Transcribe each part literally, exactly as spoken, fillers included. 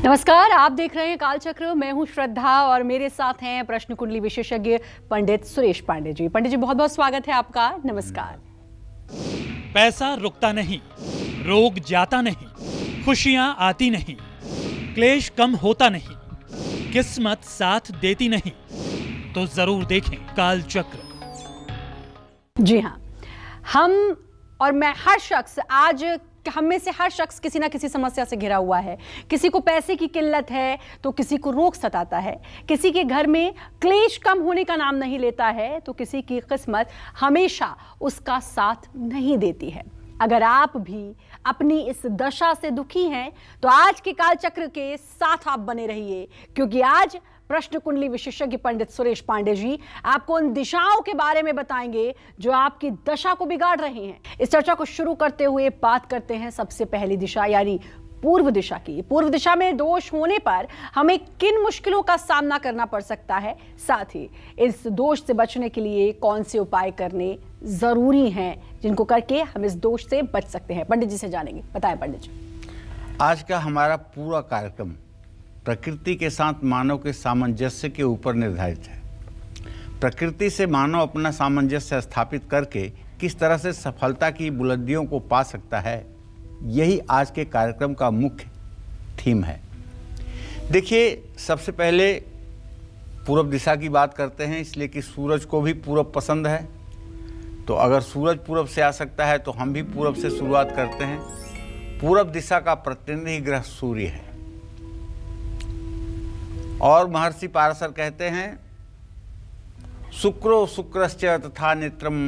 नमस्कार, आप देख रहे हैं कालचक्र। मैं हूं श्रद्धा और मेरे साथ हैं प्रश्न कुंडली विशेषज्ञ पंडित सुरेश पांडे जी। पंडित जी, बहुत बहुत स्वागत है आपका। नमस्कार। पैसा रुकता नहीं, रोग जाता नहीं, खुशियां आती नहीं, क्लेश कम होता नहीं, किस्मत साथ देती नहीं, तो जरूर देखें कालचक्र। जी हाँ, हम और मैं हर शख्स आज हम में से हर शख्स किसी ना किसी समस्या से घिरा हुआ है। किसी को पैसे की किल्लत है तो किसी को रोग सताता है, किसी के घर में क्लेश कम होने का नाम नहीं लेता है तो किसी की किस्मत हमेशा उसका साथ नहीं देती है। अगर आप भी अपनी इस दशा से दुखी हैं तो आज के कालचक्र के साथ आप बने रहिए, क्योंकि आज प्रश्न कुंडली विशेषज्ञ पंडित सुरेश पांडे जी आपको उन दिशाओं के बारे में बताएंगे जो आपकी दशा को बिगाड़ रही हैं। इस चर्चा को शुरू करते हुए बात करते हैं सबसे पहली दिशा यानी पूर्व दिशा की। पूर्व दिशा में दोष होने पर हमें किन मुश्किलों का सामना करना पड़ सकता है, साथ ही इस दोष से बचने के लिए कौन से उपाय करने जरूरी हैं जिनको करके हम इस दोष से बच सकते हैं। पंडित जी से जानेंगे, बताएं पंडित जी। आज का हमारा पूरा कार्यक्रम प्रकृति के साथ मानव के सामंजस्य के ऊपर निर्धारित है। प्रकृति से मानव अपना सामंजस्य स्थापित करके किस तरह से सफलता की बुलंदियों को पा सकता है, यही आज के कार्यक्रम का मुख्य थीम है। देखिए, सबसे पहले पूर्व दिशा की बात करते हैं, इसलिए कि सूरज को भी पूरब पसंद है। तो अगर सूरज पूरब से आ सकता है तो हम भी पूरब से शुरुआत करते हैं। पूरब दिशा का प्रतिनिधि ग्रह सूर्य है और महर्षि पाराशर कहते हैं, शुक्रो शुक्रश्च तथा नेत्रम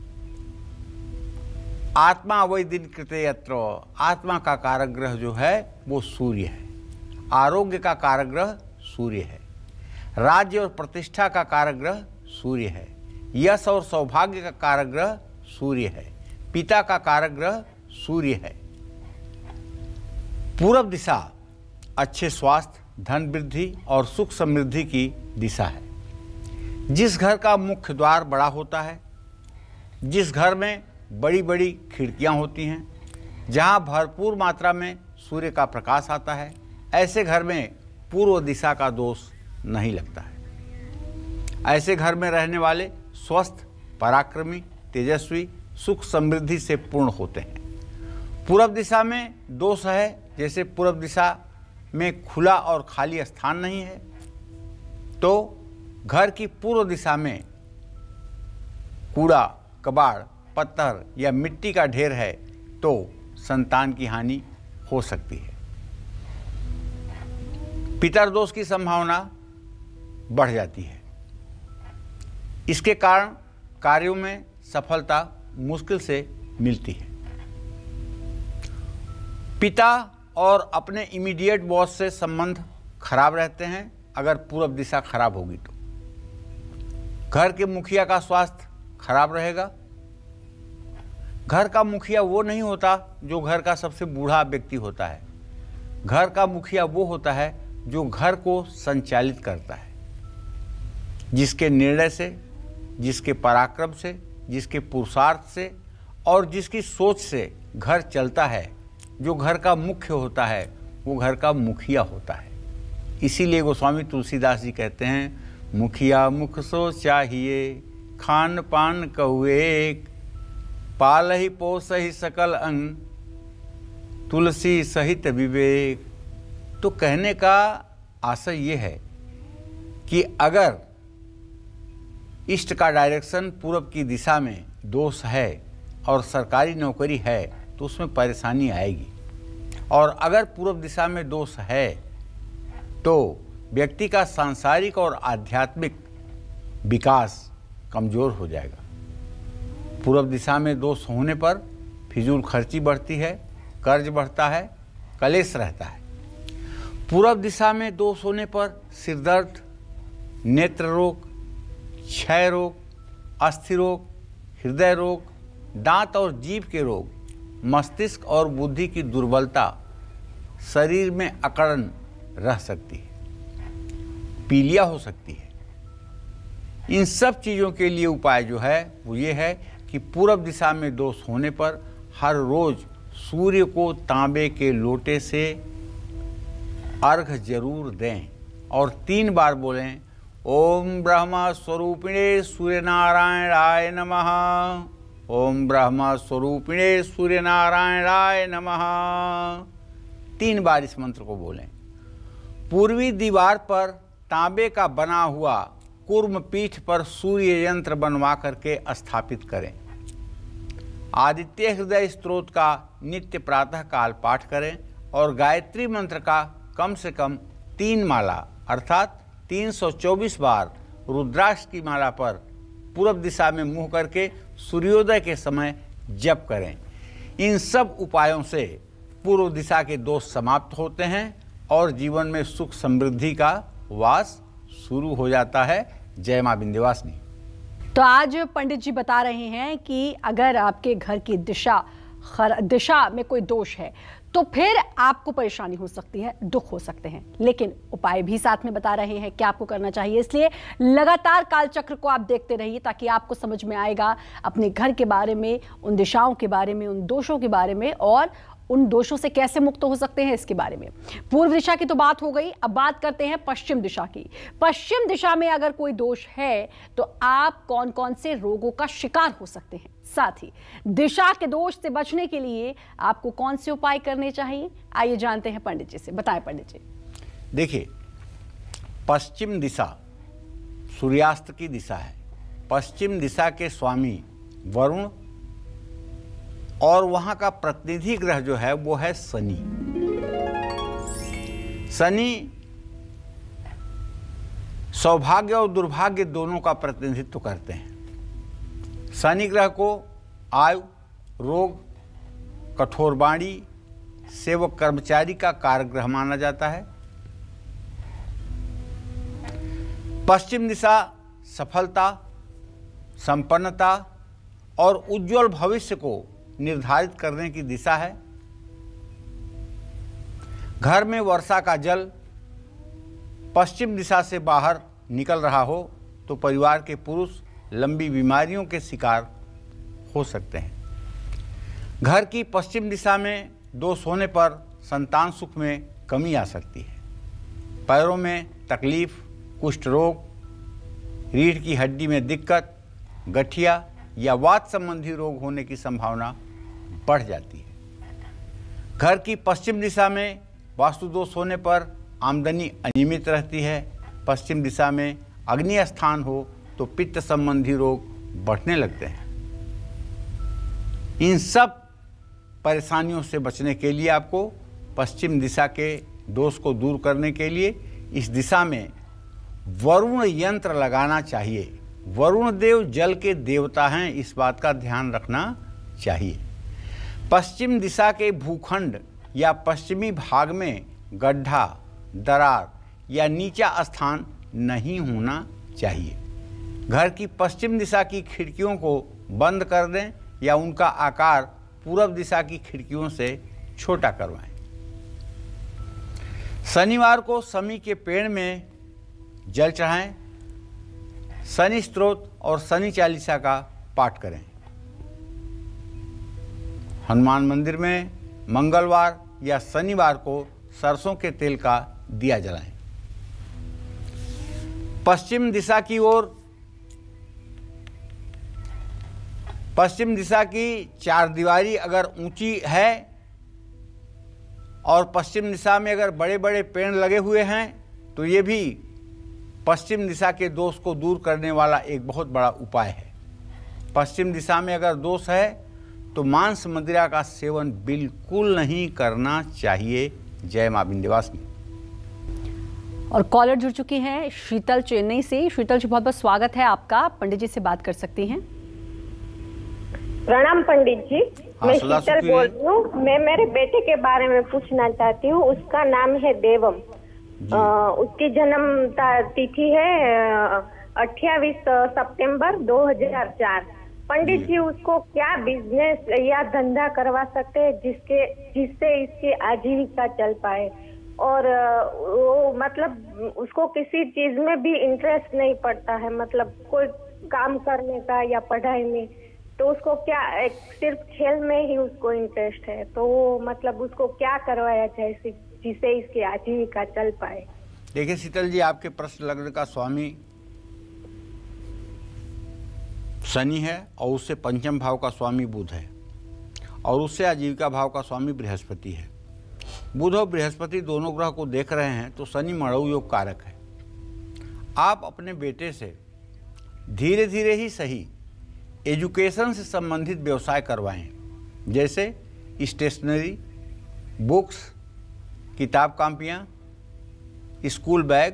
आत्मा वै दिन कृते यत्र। आत्मा का कारक ग्रह जो है वो सूर्य है, आरोग्य का कारक ग्रह सूर्य है, राज्य और प्रतिष्ठा का कारक ग्रह सूर्य है, यश और सौभाग्य का कारक ग्रह सूर्य है, पिता का कारक ग्रह सूर्य है। पूरब दिशा अच्छे स्वास्थ्य, धन वृद्धि और सुख समृद्धि की दिशा है। जिस घर का मुख्य द्वार बड़ा होता है, जिस घर में बड़ी बड़ी खिड़कियां होती हैं, जहां भरपूर मात्रा में सूर्य का प्रकाश आता है, ऐसे घर में पूर्व दिशा का दोष नहीं लगता है। ऐसे घर में रहने वाले स्वस्थ, पराक्रमी, तेजस्वी, सुख समृद्धि से पूर्ण होते हैं। पूरब दिशा में दोष है, जैसे पूरब दिशा में खुला और खाली स्थान नहीं है, तो घर की पूर्व दिशा में कूड़ा, कबाड़, पत्थर या मिट्टी का ढेर है तो संतान की हानि हो सकती है। पितरदोष की संभावना बढ़ जाती है। इसके कारण कार्यों में सफलता मुश्किल से मिलती है। पिता और अपने इमीडिएट बॉस से संबंध खराब रहते हैं अगर पूरब दिशा खराब होगी तो। घर के मुखिया का स्वास्थ्य खराब रहेगा। घर का मुखिया वो नहीं होता जो घर का सबसे बूढ़ा व्यक्ति होता है। घर का मुखिया वो होता है जो घर को संचालित करता है, जिसके निर्णय से, जिसके पराक्रम से, जिसके पुरुषार्थ से और जिसकी सोच से घर चलता है। जो घर का मुख्य होता है वो घर का मुखिया होता है। इसीलिए गोस्वामी तुलसीदास जी कहते हैं, मुखिया मुख सो चाहिए, खान पान कहुएक, पाल ही पोस ही सकल अंग, तुलसी सहित विवेक। तो कहने का आशय ये है कि अगर ईस्ट का डायरेक्शन पूरब की दिशा में दोष है और सरकारी नौकरी है तो उसमें परेशानी आएगी, और अगर पूर्व दिशा में दोष है तो व्यक्ति का सांसारिक और आध्यात्मिक विकास कमजोर हो जाएगा। पूर्व दिशा में दोष होने पर फिजूल खर्ची बढ़ती है, कर्ज बढ़ता है, कलेश रहता है। पूर्व दिशा में दोष होने पर सिरदर्द, नेत्र रोग, क्षय रोग, अस्थि रोग, हृदय रोग, दांत और जीभ के रोग, मस्तिष्क और बुद्धि की दुर्बलता, शरीर में अकड़न रह सकती है, पीलिया हो सकती है। इन सब चीज़ों के लिए उपाय जो है वो ये है कि पूरब दिशा में दोष होने पर हर रोज सूर्य को तांबे के लोटे से अर्घ जरूर दें और तीन बार बोलें ओम ब्रह्मा स्वरूपिणे सूर्य नारायणाय नमः, ओम ब्रह्मा स्वरूपिणे सूर्य नारायणाय नमः। तीन बार इस मंत्र को बोलें। पूर्वी दीवार पर तांबे का बना हुआ कूर्म पीठ पर सूर्य यंत्र बनवा करके स्थापित करें। आदित्य हृदय स्तोत्र का नित्य प्रातः काल पाठ करें और गायत्री मंत्र का कम से कम तीन माला अर्थात तीन सौ चौबीस बार रुद्राक्ष की माला पर पूर्व दिशा में मुंह करके सूर्योदय के समय जप करें। इन सब उपायों से पूर्व दिशा के दोष समाप्त होते हैं और जीवन में सुख समृद्धि का वास शुरू हो जाता है। जय मां विंध्यवासिनी। तो आज पंडित जी बता रहे हैं कि अगर आपके घर की दिशा खर दिशा में कोई दोष है तो फिर आपको परेशानी हो सकती है, दुख हो सकते हैं, लेकिन उपाय भी साथ में बता रहे हैं कि आपको करना चाहिए। इसलिए लगातार कालचक्र को आप देखते रहिए ताकि आपको समझ में आएगा अपने घर के बारे में, उन दिशाओं के बारे में, उन दोषों के बारे में और उन दोषों से कैसे मुक्त हो सकते हैं इसके बारे में। पूर्व दिशा की तो बात हो गई, अब बात करते हैं पश्चिम दिशा की। पश्चिम दिशा में अगर कोई दोष है तो आप कौन कौन से रोगों का शिकार हो सकते हैं, साथ ही दिशा के दोष से बचने के लिए आपको कौन से उपाय करने चाहिए, आइए जानते हैं पंडित जी से। बताएं पंडित जी। देखिए, पश्चिम दिशा सूर्यास्त की दिशा है। पश्चिम दिशा के स्वामी वरुण और वहां का प्रतिनिधि ग्रह जो है वो है शनि। शनि सौभाग्य और दुर्भाग्य दोनों का प्रतिनिधित्व करते हैं। शनि ग्रह को आयु, रोग, कठोर वाणी, सेवक कर्मचारी का कारक माना जाता है। पश्चिम दिशा सफलता, संपन्नता और उज्जवल भविष्य को निर्धारित करने की दिशा है। घर में वर्षा का जल पश्चिम दिशा से बाहर निकल रहा हो तो परिवार के पुरुष लंबी बीमारियों के शिकार हो सकते हैं। घर की पश्चिम दिशा में दोष होने पर संतान सुख में कमी आ सकती है। पैरों में तकलीफ, कुष्ठ रोग, रीढ़ की हड्डी में दिक्कत, गठिया या वात संबंधी रोग होने की संभावना बढ़ जाती है। घर की पश्चिम दिशा में वास्तु दोष होने पर आमदनी अनियमित रहती है। पश्चिम दिशा में अग्नि स्थान हो तो पित्त संबंधी रोग बढ़ने लगते हैं। इन सब परेशानियों से बचने के लिए आपको पश्चिम दिशा के दोष को दूर करने के लिए इस दिशा में वरुण यंत्र लगाना चाहिए। वरुण देव जल के देवता हैं, इस बात का ध्यान रखना चाहिए। पश्चिम दिशा के भूखंड या पश्चिमी भाग में गड्ढा, दरार या नीचा स्थान नहीं होना चाहिए। घर की पश्चिम दिशा की खिड़कियों को बंद कर दें या उनका आकार पूरब दिशा की खिड़कियों से छोटा करवाएं। शनिवार को शमी के पेड़ में जल चढ़ाएं। शनि स्तोत्र और शनि चालीसा का पाठ करें। हनुमान मंदिर में मंगलवार या शनिवार को सरसों के तेल का दिया जलाएं। पश्चिम दिशा की ओर पश्चिम दिशा की चार दीवारी अगर ऊंची है और पश्चिम दिशा में अगर बड़े बड़े पेड़ लगे हुए हैं तो ये भी पश्चिम दिशा के दोष को दूर करने वाला एक बहुत बड़ा उपाय है। पश्चिम दिशा में अगर दोष है तो मांस मदिरा का सेवन बिल्कुल नहीं करना चाहिए। जय मां विंध्यवासिनी। और कॉलर जुड़ चुकी हैं शीतल चेन्नई से। शीतल जी, बहुत बहुत स्वागत है आपका। पंडित जी से बात कर सकती हैं। प्रणाम पंडित जी। हाँ, मैं शीतल बोल रही हूँ। मैं मेरे बेटे के बारे में पूछना चाहती हूँ। उसका नाम है देवम। आ, उसकी जन्म तिथि है अट्ठाईस सितंबर दो हज़ार चार। पंडित जी, उसको क्या बिजनेस या धंधा करवा सकते हैं जिसके जिससे इसकी आजीविका चल पाए? और वो मतलब उसको किसी चीज में भी इंटरेस्ट नहीं पड़ता है, मतलब कोई काम करने का या पढ़ाई में, तो उसको क्या एक सिर्फ खेल में ही उसको इंटरेस्ट है, तो वो मतलब उसको क्या करवाया जाए जिससे इसकी आजीविका चल पाए। देखिए शीतल जी, आपके प्रश्न लग्न का स्वामी शनि है और उससे पंचम भाव का स्वामी बुध है और उससे आजीविका भाव का स्वामी बृहस्पति है। बुध और बृहस्पति दोनों ग्रह को देख रहे हैं तो शनि मणु योग कारक है। आप अपने बेटे से धीरे धीरे ही सही एजुकेशन से संबंधित व्यवसाय करवाएं, जैसे स्टेशनरी, बुक्स, किताब कॉपियाँ, स्कूल बैग,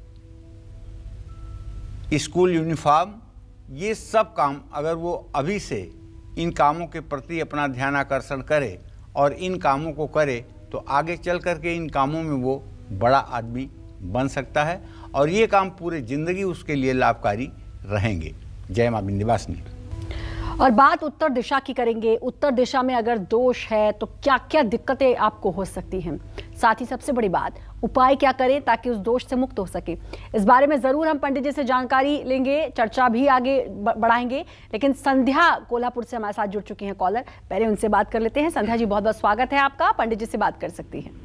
स्कूल यूनिफॉर्म, ये सब काम अगर वो अभी से इन कामों के प्रति अपना ध्यान आकर्षण करे और इन कामों को करे तो आगे चल करके इन कामों में वो बड़ा आदमी बन सकता है और ये काम पूरे ज़िंदगी उसके लिए लाभकारी रहेंगे। जय मां विंध्यवासिनी। और बात उत्तर दिशा की करेंगे। उत्तर दिशा में अगर दोष है तो क्या क्या दिक्कतें आपको हो सकती हैं, साथ ही सबसे बड़ी बात उपाय क्या करें ताकि उस दोष से मुक्त हो सके। इस बारे में जरूर हम पंडित जी से जानकारी लेंगे, चर्चा भी आगे बढ़ाएंगे। लेकिन संध्या कोल्हापुर से हमारे साथ जुड़ चुकी हैं कॉलर, पहले उनसे बात कर लेते हैं। संध्या जी, बहुत बहुत स्वागत है आपका, पंडित जी से बात कर सकती हैं।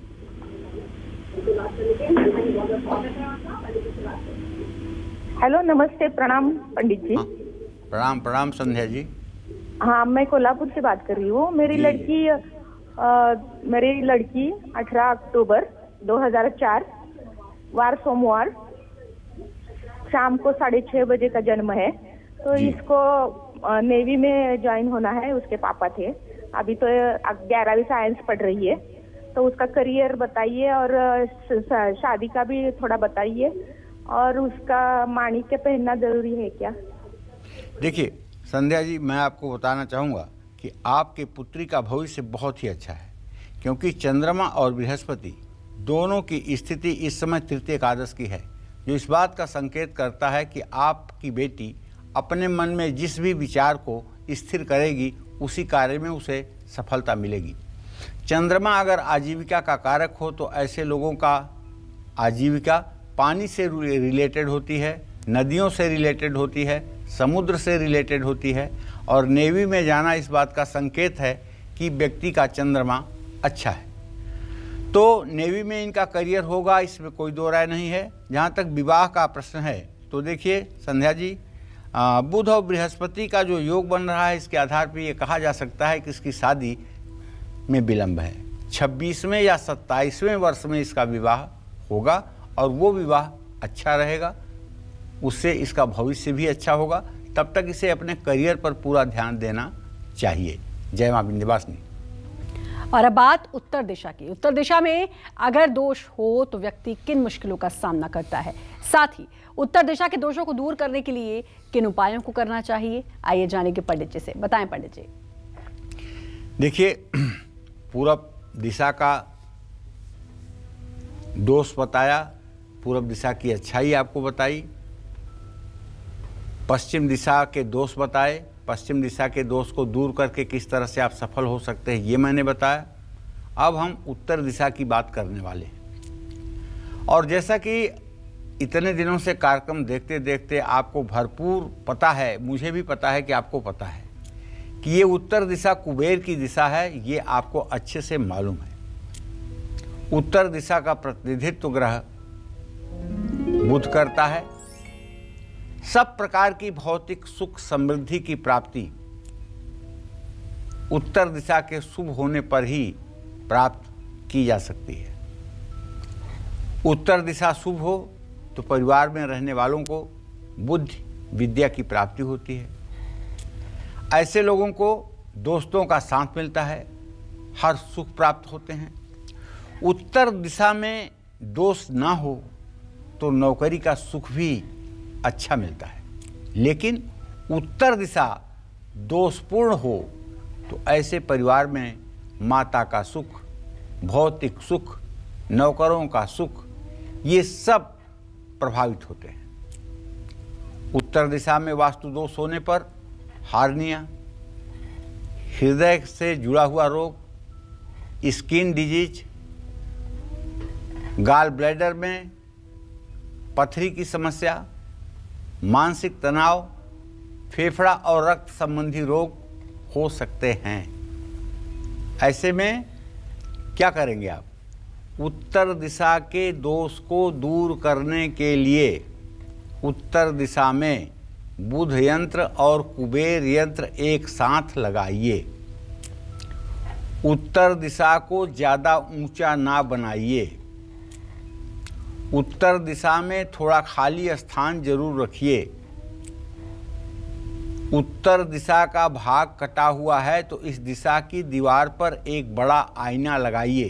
हेलो, नमस्ते, प्रणाम पंडित जी। हाँ, प्रणाम प्रणाम संध्या जी। हाँ, मैं कोल्हापुर से बात कर रही हूँ। मेरी जी। लड़की आ, मेरी लड़की अठारह अक्टूबर दो हज़ार चार वार सोमवार शाम को साढ़े छह बजे का जन्म है। तो जी। इसको आ, नेवी में ज्वाइन होना है। उसके पापा थे, अभी तो ग्यारहवीं साइंस पढ़ रही है। तो उसका करियर बताइए और शादी का भी थोड़ा बताइए, और उसका माणिक्य पहनना जरूरी है क्या? देखिए संध्या जी, मैं आपको बताना चाहूँगा कि आपके पुत्री का भविष्य बहुत ही अच्छा है, क्योंकि चंद्रमा और बृहस्पति दोनों की स्थिति इस समय तृतीय एकादश की है, जो इस बात का संकेत करता है कि आपकी बेटी अपने मन में जिस भी विचार को स्थिर करेगी उसी कार्य में उसे सफलता मिलेगी। चंद्रमा अगर आजीविका का कारक हो तो ऐसे लोगों का आजीविका पानी से रिलेटेड होती है, नदियों से रिलेटेड होती है, समुद्र से रिलेटेड होती है। और नेवी में जाना इस बात का संकेत है कि व्यक्ति का चंद्रमा अच्छा है, तो नेवी में इनका करियर होगा, इसमें कोई दो राय नहीं है। जहाँ तक विवाह का प्रश्न है तो देखिए संध्या जी, बुध और बृहस्पति का जो योग बन रहा है, इसके आधार पर ये कहा जा सकता है कि इसकी शादी में विलंब है। छब्बीसवें या सत्ताईसवें वर्ष में इसका विवाह होगा और वो विवाह अच्छा रहेगा, उससे इसका भविष्य भी अच्छा होगा। तब तक इसे अपने करियर पर पूरा ध्यान देना चाहिए। जय मां विंध्यवासिनी। और अब बात उत्तर दिशा की। उत्तर दिशा में अगर दोष हो तो व्यक्ति किन मुश्किलों का सामना करता है, साथ ही उत्तर दिशा के दोषों को दूर करने के लिए किन उपायों को करना चाहिए, आइए जानेंगे पंडित जी से। बताएं पंडित जी। देखिए, पूरब दिशा का दोष बताया, पूरब दिशा की अच्छाई आपको बताई, पश्चिम दिशा के दोष बताए, पश्चिम दिशा के दोष को दूर करके किस तरह से आप सफल हो सकते हैं ये मैंने बताया। अब हम उत्तर दिशा की बात करने वाले हैं। और जैसा कि इतने दिनों से कार्यक्रम देखते देखते आपको भरपूर पता है, मुझे भी पता है कि आपको पता है कि ये उत्तर दिशा कुबेर की दिशा है, ये आपको अच्छे से मालूम है। उत्तर दिशा का प्रतिनिधित्व ग्रह बुध करता है। सब प्रकार की भौतिक सुख समृद्धि की प्राप्ति उत्तर दिशा के शुभ होने पर ही प्राप्त की जा सकती है। उत्तर दिशा शुभ हो तो परिवार में रहने वालों को बुद्धि विद्या की प्राप्ति होती है। ऐसे लोगों को दोस्तों का साथ मिलता है, हर सुख प्राप्त होते हैं। उत्तर दिशा में दोष ना हो तो नौकरी का सुख भी अच्छा मिलता है, लेकिन उत्तर दिशा दोषपूर्ण हो तो ऐसे परिवार में माता का सुख, भौतिक सुख, नौकरों का सुख, ये सब प्रभावित होते हैं। उत्तर दिशा में वास्तु दोष होने पर हार्निया, हृदय से जुड़ा हुआ रोग, स्किन डिजीज, गाल ब्लैडर में पथरी की समस्या, मानसिक तनाव, फेफड़ा और रक्त संबंधी रोग हो सकते हैं। ऐसे में क्या करेंगे आप? उत्तर दिशा के दोष को दूर करने के लिए उत्तर दिशा में बुध यंत्र और कुबेर यंत्र एक साथ लगाइए। उत्तर दिशा को ज़्यादा ऊंचा ना बनाइए। उत्तर दिशा में थोड़ा खाली स्थान जरूर रखिए। उत्तर दिशा का भाग कटा हुआ है तो इस दिशा की दीवार पर एक बड़ा आईना लगाइए।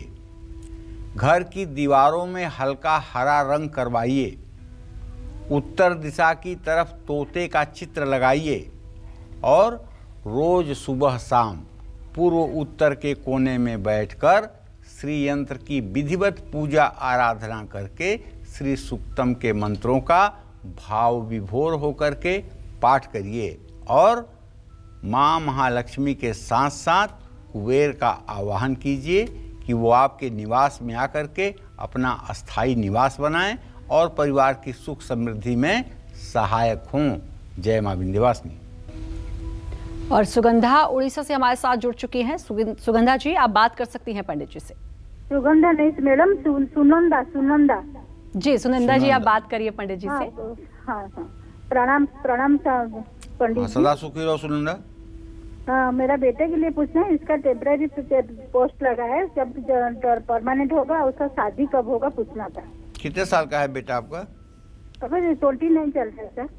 घर की दीवारों में हल्का हरा रंग करवाइए। उत्तर दिशा की तरफ तोते का चित्र लगाइए और रोज सुबह शाम पूर्व उत्तर के कोने में बैठकर श्री यंत्र की विधिवत पूजा आराधना करके श्री सूक्तम के मंत्रों का भाव विभोर होकर के पाठ करिए और माँ महालक्ष्मी के साथ साथ कुबेर का आवाहन कीजिए कि वो आपके निवास में आकर के अपना अस्थाई निवास बनाएं और परिवार की सुख समृद्धि में सहायक हों। जय माँ विंध्यवासिनी। और सुगंधा उड़ीसा से हमारे साथ जुड़ चुकी हैं। सुगंधा जी, आप बात कर सकती हैं पंडित जी से। सुगंधा नहीं मैडम, सु, सुनंदा सुनंदा जी सुनंदा जी, आप बात करिए पंडित जी हाँ, से। तो, हाँ हाँ प्रणाम प्रणाम पंडित जी। सदा सुखी रहो सुनंदा। हाँ, मेरा बेटे के लिए पूछना है, इसका टेम्पररी पोस्ट लगा है, जब परमानेंट होगा उसका शादी कब होगा पूछना था। कितने साल का है बेटा आपका? अभी ट्वेंटी नाइन चल रहा है सर।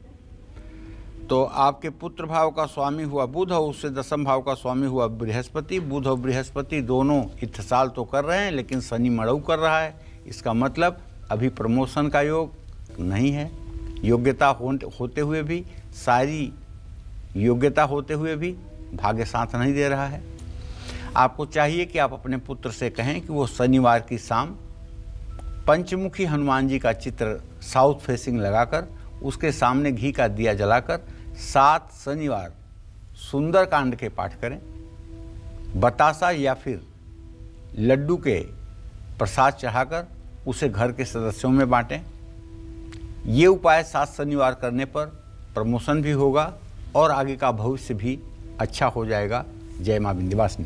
तो आपके पुत्र भाव का स्वामी हुआ बुध और उससे दसम भाव का स्वामी हुआ बृहस्पति। बुध और बृहस्पति दोनों इत्तेसाल तो कर रहे हैं लेकिन शनि मड़ऊ कर रहा है। इसका मतलब अभी प्रमोशन का योग नहीं है। योग्यता हो, होते हुए भी सारी योग्यता होते हुए भी भाग्य साथ नहीं दे रहा है। आपको चाहिए कि आप अपने पुत्र से कहें कि वो शनिवार की शाम पंचमुखी हनुमान जी का चित्र साउथ फेसिंग लगाकर उसके सामने घी का दिया जलाकर सात शनिवार सुंदर कांड के पाठ करें। बतासा या फिर लड्डू के प्रसाद चढ़ाकर उसे घर के सदस्यों में बांटें। ये उपाय सात शनिवार करने पर प्रमोशन भी होगा और आगे का भविष्य भी अच्छा हो जाएगा। जय मां विंध्यवासिनी।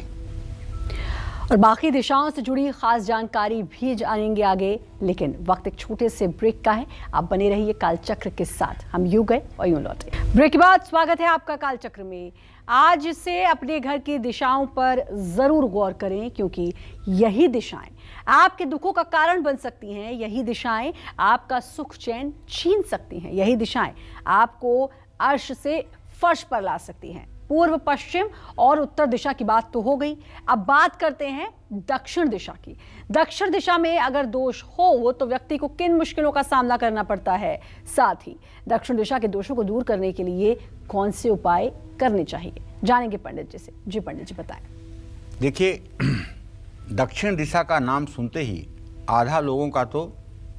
और बाकी दिशाओं से जुड़ी खास जानकारी भी जानेंगे आगे, लेकिन वक्त एक छोटे से ब्रेक का है। आप बने रहिए कालचक्र के साथ। हम यूं गए और यूं लौटे। ब्रेक के बाद स्वागत है आपका कालचक्र में। आज से अपने घर की दिशाओं पर जरूर गौर करें, क्योंकि यही दिशाएं आपके दुखों का कारण बन सकती हैं। यही दिशाएं आपका सुख चैन छीन सकती हैं। यही दिशाएं आपको अर्श से फर्श पर ला सकती हैं। पूर्व, पश्चिम और उत्तर दिशा की बात तो हो गई। अब बात करते हैं दक्षिण दिशा की। दक्षिण दिशा में अगर दोष हो तो व्यक्ति को किन मुश्किलों का सामना करना पड़ता है, साथ ही दक्षिण दिशा के दोषों को दूर करने के लिए कौन से उपाय करने चाहिए, जानेंगे पंडित जी से। जी पंडित जी बताएं। देखिए, दक्षिण दिशा का नाम सुनते ही आधा लोगों का तो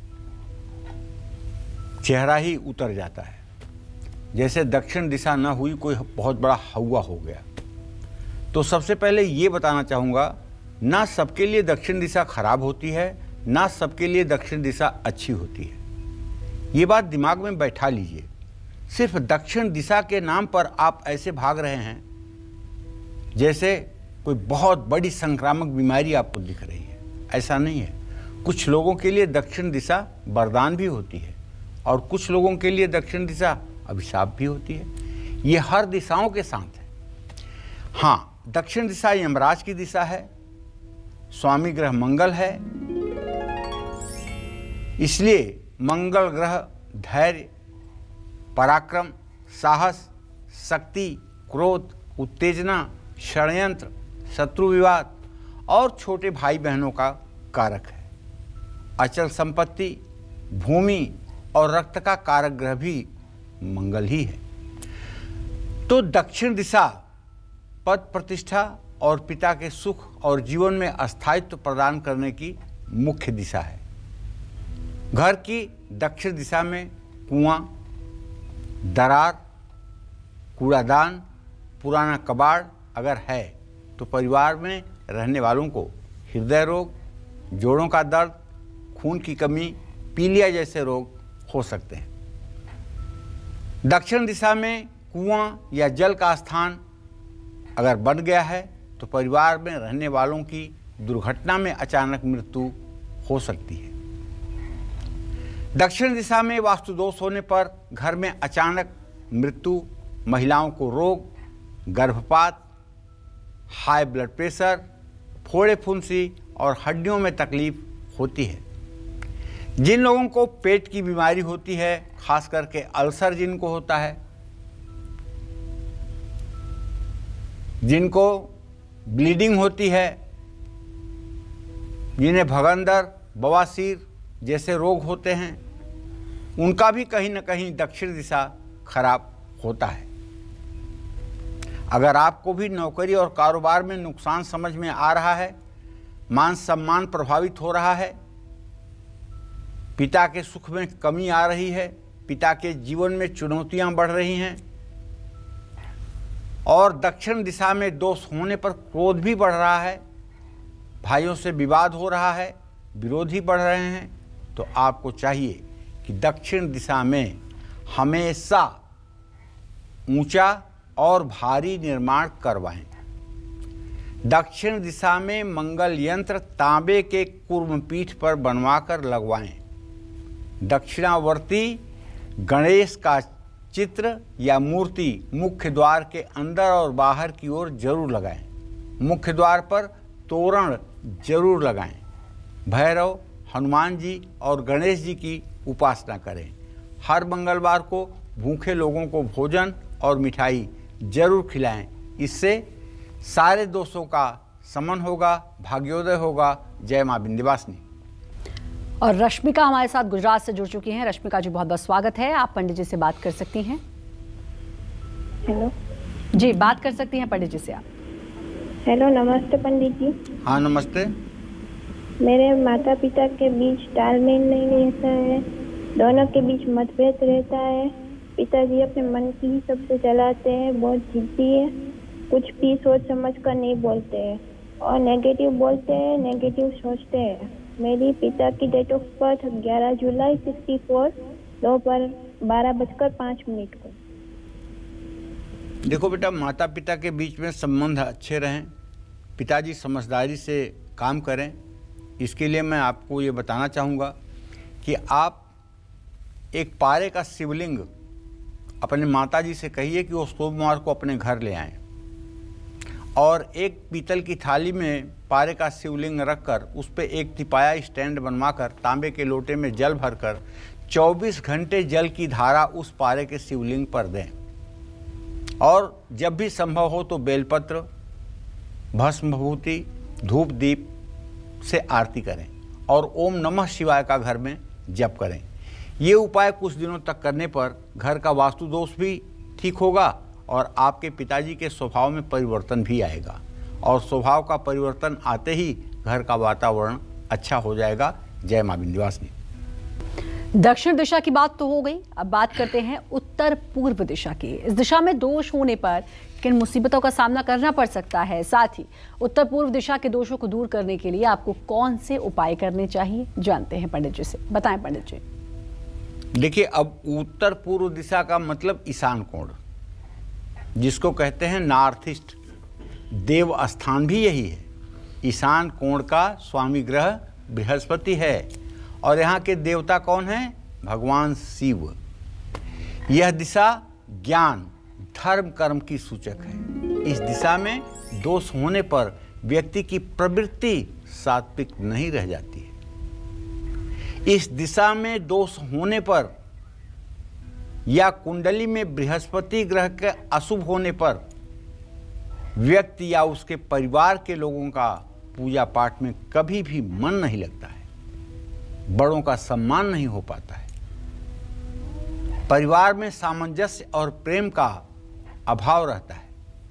चेहरा ही उतर जाता है, जैसे दक्षिण दिशा ना हुई कोई बहुत बड़ा हवा हो गया। तो सबसे पहले ये बताना चाहूँगा, ना सबके लिए दक्षिण दिशा खराब होती है, ना सबके लिए दक्षिण दिशा अच्छी होती है। ये बात दिमाग में बैठा लीजिए। सिर्फ दक्षिण दिशा के नाम पर आप ऐसे भाग रहे हैं जैसे कोई बहुत बड़ी संक्रामक बीमारी आपको दिख रही है। ऐसा नहीं है। कुछ लोगों के लिए दक्षिण दिशा वरदान भी होती है और कुछ लोगों के लिए दक्षिण दिशा अभिशाप भी होती है। ये हर दिशाओं के साथ है। हाँ, दक्षिण दिशा यमराज की दिशा है, स्वामी ग्रह मंगल है, इसलिए मंगल ग्रह धैर्य, पराक्रम, साहस, शक्ति, क्रोध, उत्तेजना, षड्यंत्र, शत्रु विवाद और छोटे भाई बहनों का कारक है। अचल संपत्ति, भूमि और रक्त का कारक ग्रह भी मंगल ही है। तो दक्षिण दिशा पद प्रतिष्ठा और पिता के सुख और जीवन में अस्थायित्व प्रदान करने की मुख्य दिशा है। घर की दक्षिण दिशा में कुआं, दरार, कूड़ादान, पुराना कबाड़ अगर है तो परिवार में रहने वालों को हृदय रोग, जोड़ों का दर्द, खून की कमी, पीलिया जैसे रोग हो सकते हैं। दक्षिण दिशा में कुआं या जल का स्थान अगर बन गया है तो परिवार में रहने वालों की दुर्घटना में अचानक मृत्यु हो सकती है। दक्षिण दिशा में वास्तु दोष होने पर घर में अचानक मृत्यु, महिलाओं को रोग, गर्भपात, हाई ब्लड प्रेशर, फोड़े फुंसी और हड्डियों में तकलीफ होती है। जिन लोगों को पेट की बीमारी होती है, खास करके अल्सर जिनको होता है, जिनको ब्लीडिंग होती है, जिन्हें भगंदर, बवासीर जैसे रोग होते हैं, उनका भी कहीं न कहीं दक्षिण दिशा खराब होता है। अगर आपको भी नौकरी और कारोबार में नुकसान समझ में आ रहा है, मान सम्मान प्रभावित हो रहा है, पिता के सुख में कमी आ रही है, पिता के जीवन में चुनौतियां बढ़ रही हैं और दक्षिण दिशा में दोष होने पर क्रोध भी बढ़ रहा है, भाइयों से विवाद हो रहा है, विरोधी बढ़ रहे हैं, तो आपको चाहिए कि दक्षिण दिशा में हमेशा ऊंचा और भारी निर्माण करवाएं। दक्षिण दिशा में मंगल यंत्र तांबे के कुर्म पीठ पर बनवाकर लगवाएं। दक्षिणावर्ती गणेश का चित्र या मूर्ति मुख्य द्वार के अंदर और बाहर की ओर जरूर लगाएं। मुख्य द्वार पर तोरण जरूर लगाएं। भैरव, हनुमान जी और गणेश जी की उपासना करें। हर मंगलवार को भूखे लोगों को भोजन और मिठाई जरूर खिलाएं। इससे सारे दोषों का शमन होगा, भाग्योदय होगा। जय मां विंध्यवासिनी। और रश्मिका हमारे साथ गुजरात से जुड़ चुकी हैं। रश्मिका जी, बहुत बहुत स्वागत है। आप पंडित जी से बात कर सकती हैं। हेलो जी, बात कर सकती हैं पंडित जी से आप। हेलो, नमस्ते पंडित जी। हाँ नमस्ते। मेरे माता पिता के बीच तालमेल नहीं रहता है, दोनों के बीच मतभेद रहता है। पिताजी अपने मन की ही सबसे चलाते हैं, बहुत जिद्दी है, कुछ भी सोच समझ कर नहीं बोलते हैं और नेगेटिव बोलते हैं, नेगेटिव सोचते हैं। मेरी पिता की डेट ऑफ बर्थ ग्यारह जुलाई सिक्सटी फोर, दोपहर बारह बजकर पाँच मिनट को। देखो बेटा, माता पिता के बीच में संबंध अच्छे रहें, पिताजी समझदारी से काम करें। इसके लिए मैं आपको ये बताना चाहूँगा कि आप एक पारे का शिवलिंग अपने माताजी से कहिए कि वो सोमवार को अपने घर ले आएं और एक पीतल की थाली में पारे का शिवलिंग रखकर उस पर एक तिपाया स्टैंड बनवाकर तांबे के लोटे में जल भरकर चौबीस घंटे जल की धारा उस पारे के शिवलिंग पर दें और जब भी संभव हो तो बेलपत्र, भस्म भभूति, धूप दीप से आरती करें और ओम नमः शिवाय का घर में जप करें। ये उपाय कुछ दिनों तक करने पर घर का वास्तु दोष भी ठीक होगा और आपके पिताजी के स्वभाव में परिवर्तन भी आएगा और स्वभाव का परिवर्तन आते ही घर का वातावरण अच्छा हो जाएगा। जय मां विंध्यवासिनी। दक्षिण दिशा की बात तो हो गई, अब बात करते हैं उत्तर पूर्व दिशा की। इस दिशा में दोष होने पर किन मुसीबतों का सामना करना पड़ सकता है, साथ ही उत्तर पूर्व दिशा के दोषों को दूर करने के लिए आपको कौन से उपाय करने चाहिए, जानते हैं पंडित जी से। बताएं पंडित जी। देखिए, अब उत्तर पूर्व दिशा का मतलब ईशान कोण, जिसको कहते हैं नॉर्थ ईस्ट, देव स्थान भी यही है। ईशान कोण का स्वामी ग्रह बृहस्पति है और यहाँ के देवता कौन हैं? भगवान शिव। यह दिशा ज्ञान, धर्म, कर्म की सूचक है। इस दिशा में दोष होने पर व्यक्ति की प्रवृत्ति सात्विक नहीं रह जाती है। इस दिशा में दोष होने पर या कुंडली में बृहस्पति ग्रह के अशुभ होने पर व्यक्ति या उसके परिवार के लोगों का पूजा पाठ में कभी भी मन नहीं लगता है, बड़ों का सम्मान नहीं हो पाता है, परिवार में सामंजस्य और प्रेम का अभाव रहता है,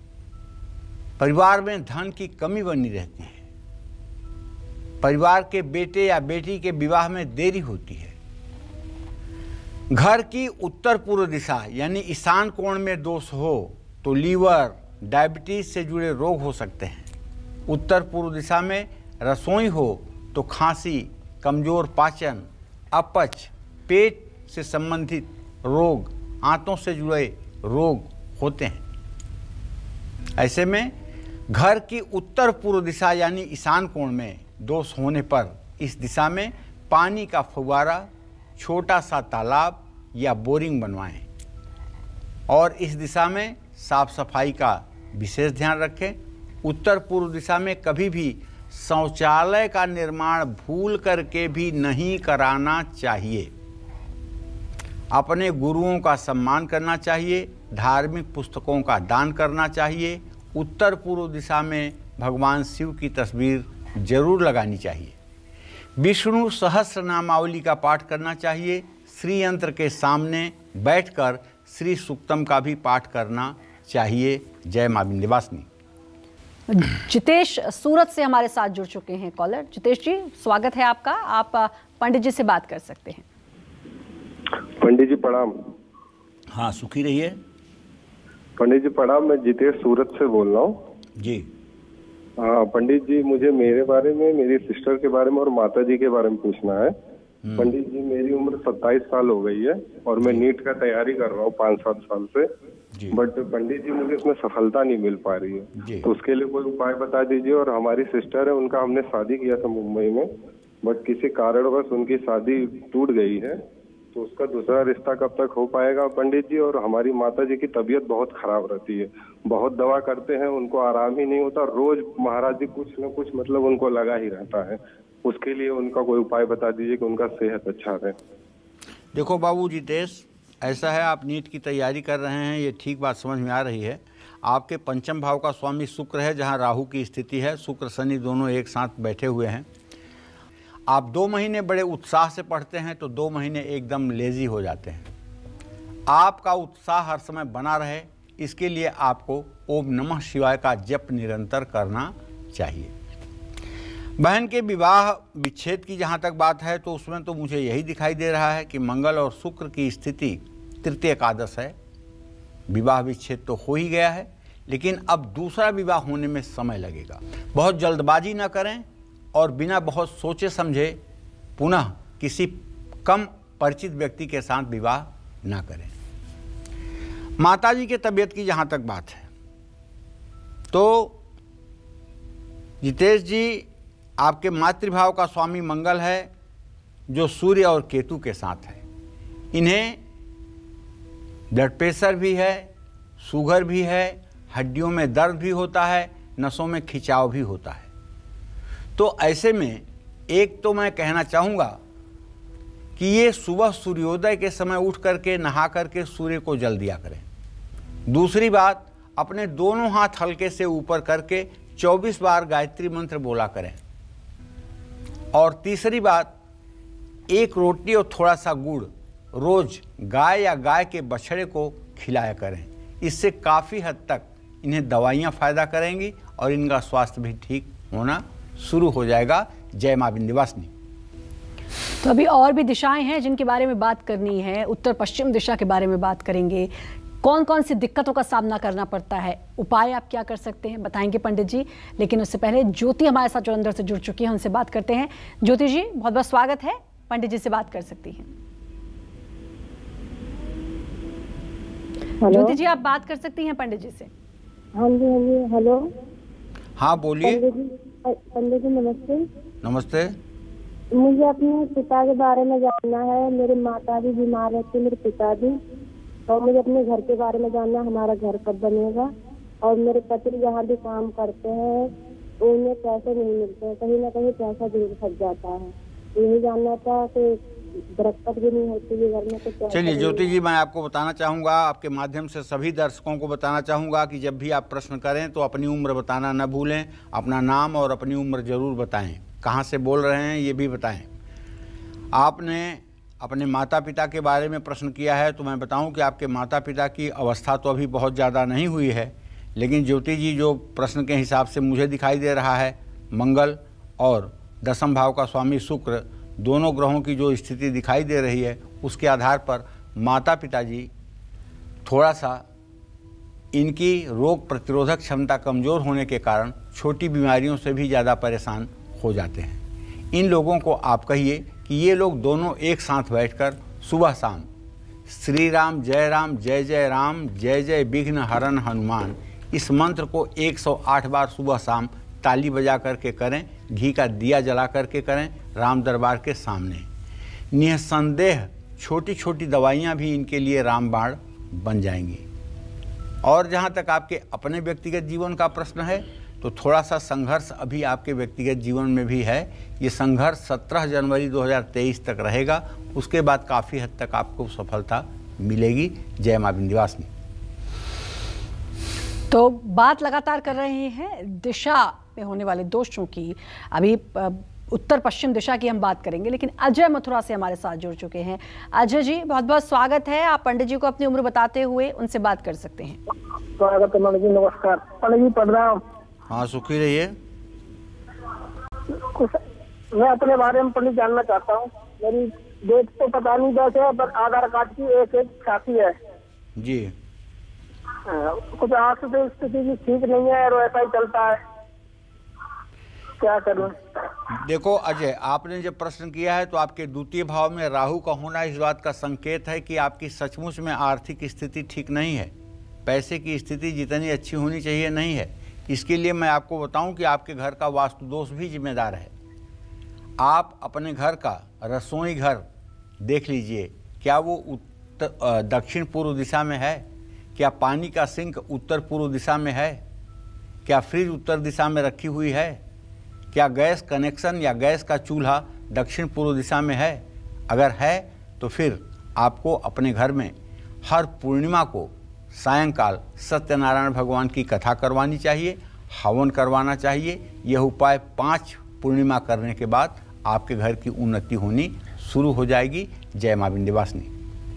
परिवार में धन की कमी बनी रहती है, परिवार के बेटे या बेटी के विवाह में देरी होती है। घर की उत्तर पूर्व दिशा यानी ईशान कोण में दोष हो तो लीवर, डायबिटीज से जुड़े रोग हो सकते हैं। उत्तर पूर्व दिशा में रसोई हो तो खांसी, कमजोर पाचन, अपच, पेट से संबंधित रोग, आंतों से जुड़े रोग होते हैं। ऐसे में घर की उत्तर पूर्व दिशा यानी ईशान कोण में दोष होने पर इस दिशा में पानी का फुव्वारा, छोटा सा तालाब या बोरिंग बनवाएं और इस दिशा में साफ सफाई का विशेष ध्यान रखें। उत्तर पूर्व दिशा में कभी भी शौचालय का निर्माण भूल करके भी नहीं कराना चाहिए। अपने गुरुओं का सम्मान करना चाहिए, धार्मिक पुस्तकों का दान करना चाहिए। उत्तर पूर्व दिशा में भगवान शिव की तस्वीर जरूर लगानी चाहिए। विष्णु सहस्र नामावली का पाठ करना चाहिए। श्री यंत्र के सामने बैठकर श्री सूक्तम का भी पाठ करना चाहिए। जय मां विंध्यवासिनी। जितेश सूरत से हमारे साथ जुड़ चुके हैं कॉलर। जितेश जी, स्वागत है आपका। आप पंडित जी से बात कर सकते हैं। पंडित जी प्रणाम। हाँ, सुखी रहिए। पंडित जी प्रणाम, मैं जितेश सूरत से बोल रहा हूँ जी। हाँ पंडित जी, मुझे मेरे बारे में, मेरी सिस्टर के बारे में और माता जी के बारे में पूछना है। पंडित जी, मेरी उम्र सत्ताईस साल हो गई है और मैं नीट का तैयारी कर रहा हूँ पाँच सात साल से, बट पंडित जी मुझे इसमें सफलता नहीं मिल पा रही है, तो उसके लिए कोई उपाय बता दीजिए। और हमारी सिस्टर है, उनका हमने शादी किया था मुंबई में, बट किसी कारणवश उनकी शादी टूट गई है, तो उसका दूसरा रिश्ता कब तक हो पाएगा पंडित जी। और हमारी माता जी की तबीयत बहुत खराब रहती है, बहुत दवा करते हैं, उनको आराम ही नहीं होता, रोज महाराज जी कुछ न कुछ मतलब उनको लगा ही रहता है। उसके लिए उनका कोई उपाय बता दीजिए कि उनका सेहत अच्छा रहे। देखो बाबू जितेश, ऐसा है, आप नीट की तैयारी कर रहे हैं, ये ठीक बात समझ में आ रही है। आपके पंचम भाव का स्वामी शुक्र है, जहाँ राहु की स्थिति है, शुक्र शनि दोनों एक साथ बैठे हुए हैं। आप दो महीने बड़े उत्साह से पढ़ते हैं तो दो महीने एकदम लेजी हो जाते हैं। आपका उत्साह हर समय बना रहे, इसके लिए आपको ओम नमः शिवाय का जप निरंतर करना चाहिए। बहन के विवाह विच्छेद की जहाँ तक बात है तो उसमें तो मुझे यही दिखाई दे रहा है कि मंगल और शुक्र की स्थिति तृतीय एकादश है। विवाह विच्छेद तो हो ही गया है, लेकिन अब दूसरा विवाह होने में समय लगेगा। बहुत जल्दबाजी न करें और बिना बहुत सोचे समझे पुनः किसी कम परिचित व्यक्ति के साथ विवाह न करें। माताजी के तबीयत की जहाँ तक बात है तो जितेश जी, आपके मातृभाव का स्वामी मंगल है, जो सूर्य और केतु के साथ है। इन्हें ब्लड प्रेशर भी है, शुगर भी है, हड्डियों में दर्द भी होता है, नसों में खिंचाव भी होता है। तो ऐसे में एक तो मैं कहना चाहूँगा कि ये सुबह सूर्योदय के समय उठ करके नहा करके सूर्य को जल दिया करें। दूसरी बात, अपने दोनों हाथ हल्के से ऊपर करके चौबीस बार गायत्री मंत्र बोला करें। और तीसरी बात, एक रोटी और थोड़ा सा गुड़ रोज गाय या गाय के बछड़े को खिलाया करें। इससे काफ़ी हद तक इन्हें दवाइयाँ फ़ायदा करेंगी और इनका स्वास्थ्य भी ठीक होना शुरू हो जाएगा। जय मां विंध्यवासिनी। तो अभी और भी दिशाएं हैं जिनके बारे में बात करनी है। उत्तर पश्चिम दिशा के बारे में बात करेंगे। कौन कौन सी दिक्कतों का सामना करना पड़ता है, उपाय आप क्या कर सकते हैं, बताएंगे पंडित जी। लेकिन उससे पहले ज्योति हमारे साथ जो अंदर से जुड़ चुकी है, उनसे बात करते हैं। ज्योति जी, बहुत बहुत स्वागत है, पंडित जी से बात कर सकती हैं। ज्योति जी, आप बात कर सकती हैं पंडित जी से। हाँ जी, हाँ जी, हेलो। हाँ बोलिए। पंडित जी नमस्ते। नमस्ते। मुझे अपने पिता के बारे में जानना है। मेरे माता भी बीमार रहते, मेरे पिता भी, और मुझे अपने घर के बारे में जानना, हमारा घर कब बनेगा। और मेरे पति जहाँ भी काम करते हैं उन्हें पैसे नहीं मिलते, कहीं ना कहीं पैसा जरूर फंस जाता है। यही जानना था कि बरकत भी नहीं होती है घर में, तो चलिए ज्योति जी, मैं आपको बताना चाहूँगा, आपके माध्यम से सभी दर्शकों को बताना चाहूँगा कि जब भी आप प्रश्न करें तो अपनी उम्र बताना न भूलें। अपना नाम और अपनी उम्र जरूर बताएं, कहाँ से बोल रहे हैं ये भी बताएं। आपने अपने माता पिता के बारे में प्रश्न किया है, तो मैं बताऊं कि आपके माता पिता की अवस्था तो अभी बहुत ज़्यादा नहीं हुई है, लेकिन ज्योति जी जो प्रश्न के हिसाब से मुझे दिखाई दे रहा है, मंगल और दसम भाव का स्वामी शुक्र दोनों ग्रहों की जो स्थिति दिखाई दे रही है, उसके आधार पर माता पिता जी थोड़ा सा इनकी रोग प्रतिरोधक क्षमता कमज़ोर होने के कारण छोटी बीमारियों से भी ज़्यादा परेशान हो जाते हैं। इन लोगों को आप कहिए कि ये लोग दोनों एक साथ बैठकर सुबह शाम श्री राम जय राम जय जय राम जय जय विघ्न हरन हनुमान, इस मंत्र को एक सौ आठ बार सुबह शाम ताली बजा करके करें, घी का दिया जला करके करें, राम दरबार के सामने। निसंदेह छोटी छोटी दवाइयाँ भी इनके लिए रामबाण बन जाएंगी। और जहाँ तक आपके अपने व्यक्तिगत जीवन का प्रश्न है तो थोड़ा सा संघर्ष अभी आपके व्यक्तिगत जीवन में भी है। ये संघर्ष सत्रह जनवरी दो हज़ार तेईस तक रहेगा, उसके बाद काफ़ी हद तक आपको सफलता मिलेगी। जय मां विंध्यवासिनी। तो बात लगातार कर रहे हैं दिशा में होने वाले दोषों की। अभी उत्तर पश्चिम दिशा की हम बात करेंगे, लेकिन अजय मथुरा से हमारे साथ जुड़ चुके हैं। अजय जी, बहुत बहुत स्वागत है। आप पंडित जी को अपनी उम्र बताते हुए उनसे बात कर सकते हैं। स्वागत है पंडित जी, नमस्कार। पंडित जी प्रणाम। हाँ, सुखी रहिए। मैं अपने बारे में पंडित जानना चाहता हूँ। मेरी डेट तो पता नहीं कैसे है, पर आधार कार्ड की एक एक छाती है जी। आ, कुछ आर्थिक स्थिति भी ठीक नहीं है और ऐसा ही चलता है, क्या करूं? देखो अजय, आपने जब प्रश्न किया है तो आपके द्वितीय भाव में राहु का होना इस बात का संकेत है कि आपकी सचमुच में आर्थिक स्थिति ठीक नहीं है। पैसे की स्थिति जितनी अच्छी होनी चाहिए नहीं है। इसके लिए मैं आपको बताऊं कि आपके घर का वास्तु दोष भी जिम्मेदार है। आप अपने घर का रसोई घर देख लीजिए, क्या वो उत्तर दक्षिण पूर्व दिशा में है? क्या पानी का सिंक उत्तर पूर्व दिशा में है? क्या फ्रिज उत्तर दिशा में रखी हुई है? क्या गैस कनेक्शन या गैस का चूल्हा दक्षिण पूर्व दिशा में है? अगर है तो फिर आपको अपने घर में हर पूर्णिमा को सायंकाल सत्यनारायण भगवान की कथा करवानी चाहिए, हवन करवाना चाहिए। यह उपाय पांच पूर्णिमा करने के बाद आपके घर की उन्नति होनी शुरू हो जाएगी। जय मां विंध्यवासिनी।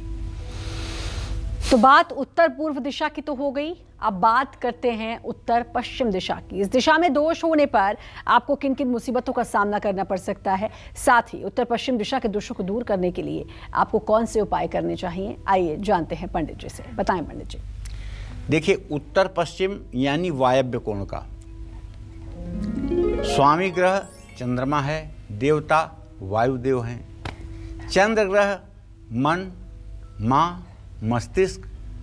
तो बात उत्तर पूर्व दिशा की तो हो गई, अब बात करते हैं उत्तर पश्चिम दिशा की। इस दिशा में दोष होने पर आपको किन किन मुसीबतों का सामना करना पड़ सकता है, साथ ही उत्तर पश्चिम दिशा के दोषों को दूर करने के लिए आपको कौन से उपाय करने चाहिए, आइए जानते हैं पंडित जी से। बताएं पंडित जी। देखिए, उत्तर पश्चिम यानी वायव्य कोण का स्वामी ग्रह चंद्रमा है, देवता वायुदेव हैं। चंद्र ग्रह मन, माँ, मस्तिष्क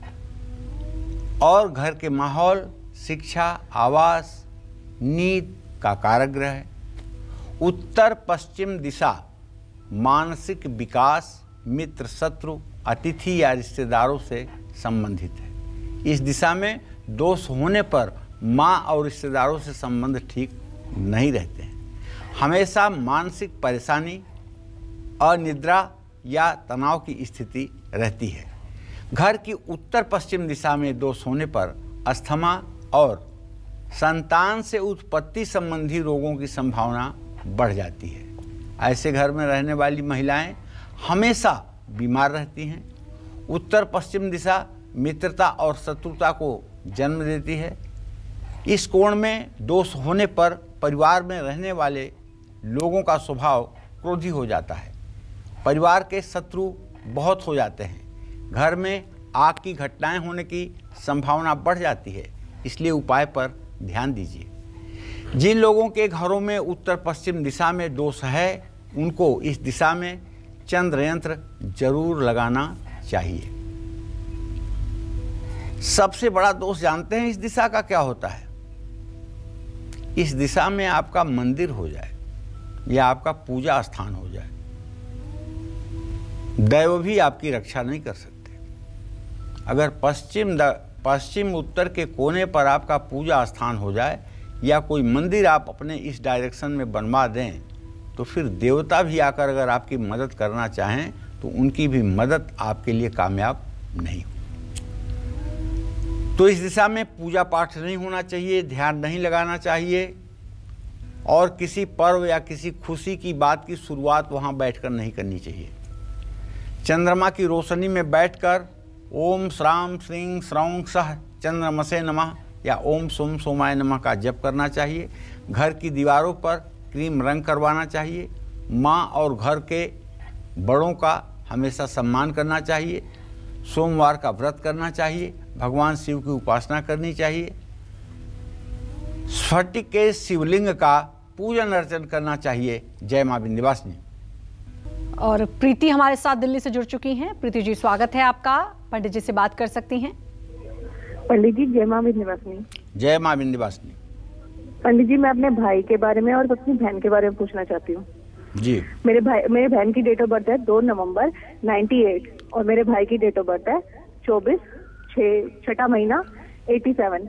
और घर के माहौल, शिक्षा, आवास, नींद का कारक ग्रह है। उत्तर पश्चिम दिशा मानसिक विकास, मित्र, शत्रु, अतिथि या रिश्तेदारों से संबंधित है। इस दिशा में दोष होने पर माँ और रिश्तेदारों से संबंध ठीक नहीं रहते हैं। हमेशा मानसिक परेशानी, अनिद्रा या तनाव की स्थिति रहती है। घर की उत्तर पश्चिम दिशा में दोष होने पर अस्थमा और संतान से उत्पत्ति संबंधी रोगों की संभावना बढ़ जाती है। ऐसे घर में रहने वाली महिलाएं हमेशा बीमार रहती हैं। उत्तर पश्चिम दिशा मित्रता और शत्रुता को जन्म देती है। इस कोण में दोष होने पर परिवार में रहने वाले लोगों का स्वभाव क्रोधी हो जाता है। परिवार के शत्रु बहुत हो जाते हैं। घर में आग की घटनाएं होने की संभावना बढ़ जाती है। इसलिए उपाय पर ध्यान दीजिए। जिन लोगों के घरों में उत्तर पश्चिम दिशा में दोष है, उनको इस दिशा में चंद्र यंत्र जरूर लगाना चाहिए। सबसे बड़ा दोष जानते हैं इस दिशा का क्या होता है? इस दिशा में आपका मंदिर हो जाए या आपका पूजा स्थान हो जाए, दैव भी आपकी रक्षा नहीं कर सकते। अगर पश्चिम पश्चिम उत्तर के कोने पर आपका पूजा स्थान हो जाए या कोई मंदिर आप अपने इस डायरेक्शन में बनवा दें, तो फिर देवता भी आकर अगर आपकी मदद करना चाहें तो उनकी भी मदद आपके लिए कामयाब नहीं हो। तो इस दिशा में पूजा पाठ नहीं होना चाहिए, ध्यान नहीं लगाना चाहिए और किसी पर्व या किसी खुशी की बात की शुरुआत वहाँ बैठकर नहीं करनी चाहिए। चंद्रमा की रोशनी में बैठकर ओम श्राम श्रीं श्रौं सह चंद्रमसे नमः या ओम सोम सोमाय नमः का जप करना चाहिए। घर की दीवारों पर क्रीम रंग करवाना चाहिए। माँ और घर के बड़ों का हमेशा सम्मान करना चाहिए। सोमवार का व्रत करना चाहिए। भगवान शिव की उपासना करनी चाहिए। स्फटिक के शिवलिंग का पूजन अर्चन करना चाहिए। जय मां विंध्यवासिनी। और प्रीति हमारे साथ दिल्ली से जुड़ चुकी हैं। प्रीति जी, स्वागत है आपका। पंडित जी से बात कर सकती हैं। पंडित जी, जय मां विंध्यवासिनी। जय मां विंध्यवासिनी। पंडित जी मैं अपने भाई के बारे में और अपनी बहन के बारे में पूछना चाहती हूँ जी। मेरे भाई मेरे बहन की डेट ऑफ बर्थ है दो नवंबर अट्ठानवे और मेरे भाई की डेट ऑफ बर्थ है चौबीस छः छठा महीना सत्तासी।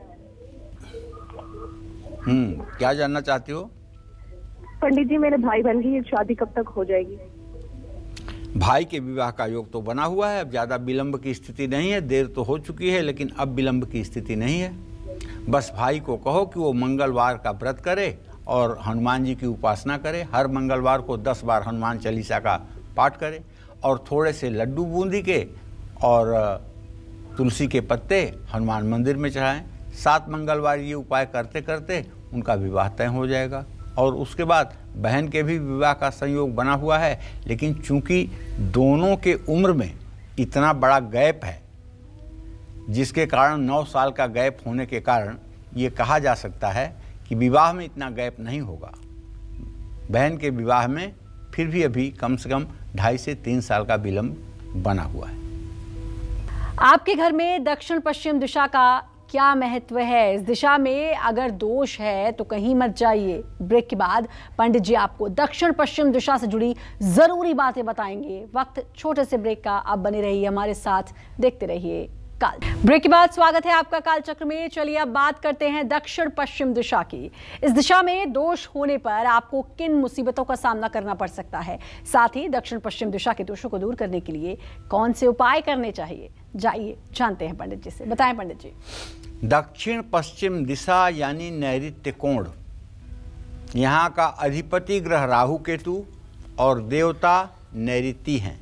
हम्म क्या जानना चाहती हो? पंडित जी मेरे भाई बहन की शादी कब तक हो जाएगी? भाई के विवाह का योग तो बना हुआ है, अब ज़्यादा विलंब की स्थिति नहीं है। देर तो हो चुकी है लेकिन अब विलंब की स्थिति नहीं है। बस भाई को कहो कि वो मंगलवार का व्रत करे और हनुमान जी की उपासना करे। हर मंगलवार को दस बार हनुमान चालीसा का पाठ करे और थोड़े से लड्डू बूंदी के और तुलसी के पत्ते हनुमान मंदिर में चढ़ाएं। सात मंगलवार ये उपाय करते करते उनका विवाह तय हो जाएगा। और उसके बाद बहन के भी विवाह का संयोग बना हुआ है, लेकिन चूंकि दोनों के उम्र में इतना बड़ा गैप है, जिसके कारण नौ साल का गैप होने के कारण ये कहा जा सकता है कि विवाह में इतना गैप नहीं होगा। बहन के विवाह में फिर भी अभी कम से कम ढाई से तीन साल का विलंब बना हुआ है। आपके घर में दक्षिण पश्चिम दिशा का क्या महत्व है? इस दिशा में अगर दोष है तो कहीं मत जाइए। ब्रेक के बाद पंडित जी आपको दक्षिण पश्चिम दिशा से जुड़ी जरूरी बातें बताएंगे। वक्त छोटे से ब्रेक का, आप बने रहिए हमारे साथ, देखते रहिए काल। ब्रेक के बाद स्वागत है आपका काल चक्र में। चलिए अब बात करते हैं दक्षिण पश्चिम दिशा की। इस दिशा में दोष होने पर आपको किन मुसीबतों का सामना करना पड़ सकता है, साथ ही दक्षिण पश्चिम दिशा के दोषों को दूर करने के लिए कौन से उपाय करने चाहिए, जाइए जानते हैं पंडित जी से। बताएं पंडित जी। दक्षिण पश्चिम दिशा यानी नैऋत्य कोण, यहाँ का अधिपति ग्रह राहु केतु और देवता नैऋति हैं,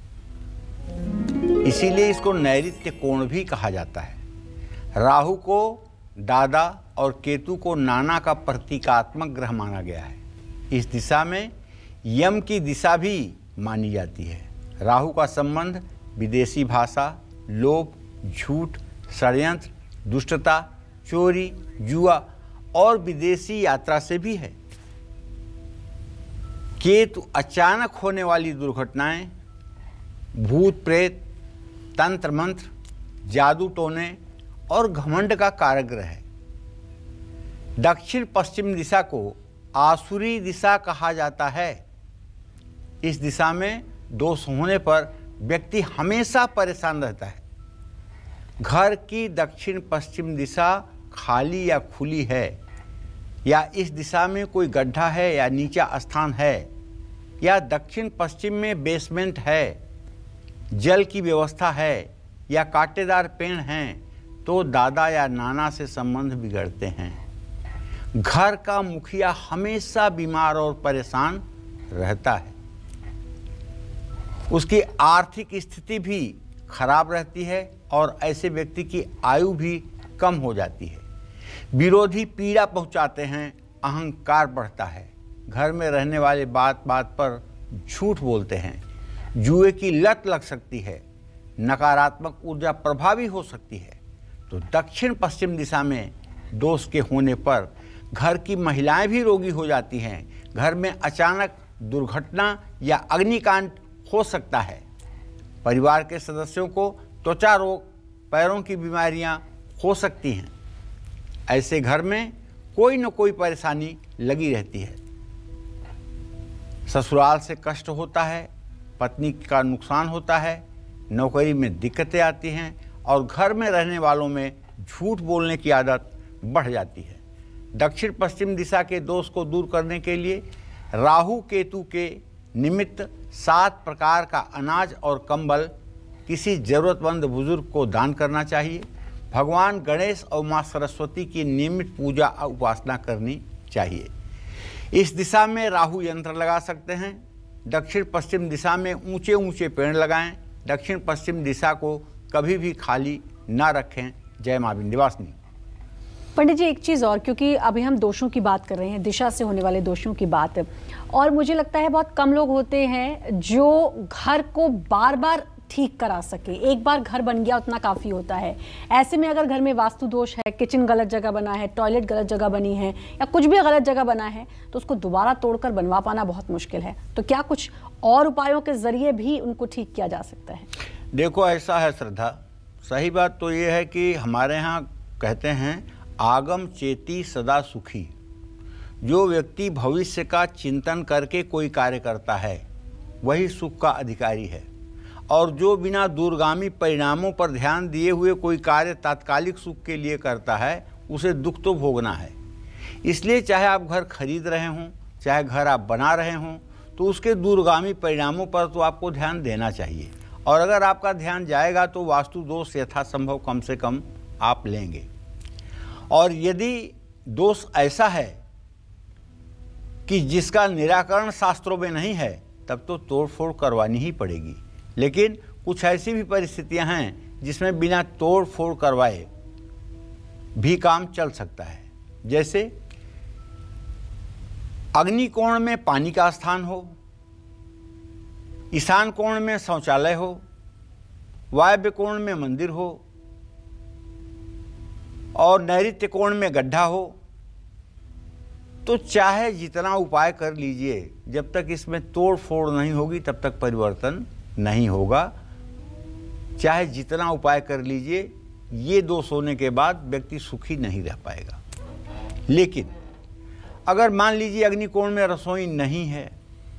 इसीलिए इसको नैऋत्य कोण भी कहा जाता है। राहु को दादा और केतु को नाना का प्रतीकात्मक ग्रह माना गया है। इस दिशा में यम की दिशा भी मानी जाती है। राहु का संबंध विदेशी भाषा, लोभ, झूठ, षड्यंत्र, दुष्टता, चोरी, जुआ और विदेशी यात्रा से भी है। केतु अचानक होने वाली दुर्घटनाएं, भूत प्रेत, तंत्र मंत्र, जादू टोने और घमंड का कारक ग्रह है। दक्षिण पश्चिम दिशा को आसुरी दिशा कहा जाता है। इस दिशा में दोष होने पर व्यक्ति हमेशा परेशान रहता है। घर की दक्षिण पश्चिम दिशा खाली या खुली है, या इस दिशा में कोई गड्ढा है या नीचा स्थान है, या दक्षिण पश्चिम में बेसमेंट है, जल की व्यवस्था है या कांटेदार पेड़ हैं, तो दादा या नाना से संबंध बिगड़ते हैं। घर का मुखिया हमेशा बीमार और परेशान रहता है। उसकी आर्थिक स्थिति भी खराब रहती है और ऐसे व्यक्ति की आयु भी कम हो जाती है। विरोधी पीड़ा पहुंचाते हैं, अहंकार बढ़ता है। घर में रहने वाले बात बात पर झूठ बोलते हैं। जुए की लत लग सकती है। नकारात्मक ऊर्जा प्रभावी हो सकती है। तो दक्षिण पश्चिम दिशा में दोष के होने पर घर की महिलाएं भी रोगी हो जाती हैं। घर में अचानक दुर्घटना या अग्निकांड हो सकता है। परिवार के सदस्यों को त्वचा रोग, पैरों की बीमारियां हो सकती हैं। ऐसे घर में कोई न कोई परेशानी लगी रहती है। ससुराल से कष्ट होता है, पत्नी का नुकसान होता है, नौकरी में दिक्कतें आती हैं और घर में रहने वालों में झूठ बोलने की आदत बढ़ जाती है। दक्षिण पश्चिम दिशा के दोष को दूर करने के लिए राहु केतु के निमित्त सात प्रकार का अनाज और कंबल किसी जरूरतमंद बुजुर्ग को दान करना चाहिए। भगवान गणेश और माँ सरस्वती की नियमित पूजा और उपासना करनी चाहिए। इस दिशा में राहु यंत्र लगा सकते हैं। दक्षिण पश्चिम दिशा में ऊंचे ऊंचे पेड़ लगाएं। दक्षिण पश्चिम दिशा को कभी भी खाली ना रखें। जय मां विंध्यवासिनी। पंडित जी एक चीज़ और, क्योंकि अभी हम दोषों की बात कर रहे हैं, दिशा से होने वाले दोषों की बात, और मुझे लगता है बहुत कम लोग होते हैं जो घर को बार बार ठीक करा सके। एक बार घर बन गया उतना काफ़ी होता है। ऐसे में अगर घर में वास्तु दोष है, किचन गलत जगह बना है, टॉयलेट गलत जगह बनी है, या कुछ भी गलत जगह बना है, तो उसको दोबारा तोड़कर बनवा पाना बहुत मुश्किल है। तो क्या कुछ और उपायों के जरिए भी उनको ठीक किया जा सकता है? देखो ऐसा है श्रद्धा, सही बात तो ये है कि हमारे यहाँ कहते हैं आगम चेती सदा सुखी। जो व्यक्ति भविष्य का चिंतन करके कोई कार्य करता है वही सुख का अधिकारी है, और जो बिना दूरगामी परिणामों पर ध्यान दिए हुए कोई कार्य तात्कालिक सुख के लिए करता है उसे दुख तो भोगना है। इसलिए चाहे आप घर खरीद रहे हों, चाहे घर आप बना रहे हों, तो उसके दूरगामी परिणामों पर तो आपको ध्यान देना चाहिए, और अगर आपका ध्यान जाएगा तो वास्तु दोष यथासंभव कम से कम आप लेंगे। और यदि दोष ऐसा है कि जिसका निराकरण शास्त्रों में नहीं है, तब तो तोड़फोड़ करवानी ही पड़ेगी। लेकिन कुछ ऐसी भी परिस्थितियां हैं जिसमें बिना तोड़ फोड़ करवाए भी काम चल सकता है। जैसे अग्नि कोण में पानी का स्थान हो, ईशान कोण में शौचालय हो, वायव्य कोण में मंदिर हो और नैऋत्य कोण में गड्ढा हो, तो चाहे जितना उपाय कर लीजिए, जब तक इसमें तोड़ फोड़ नहीं होगी तब तक परिवर्तन नहीं होगा। चाहे जितना उपाय कर लीजिए, ये दोष होने के बाद व्यक्ति सुखी नहीं रह पाएगा। लेकिन अगर मान लीजिए अग्नि कोण में रसोई नहीं है,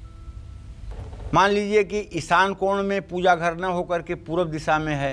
मान लीजिए कि ईशान कोण में पूजा घर न होकर के पूर्व दिशा में है,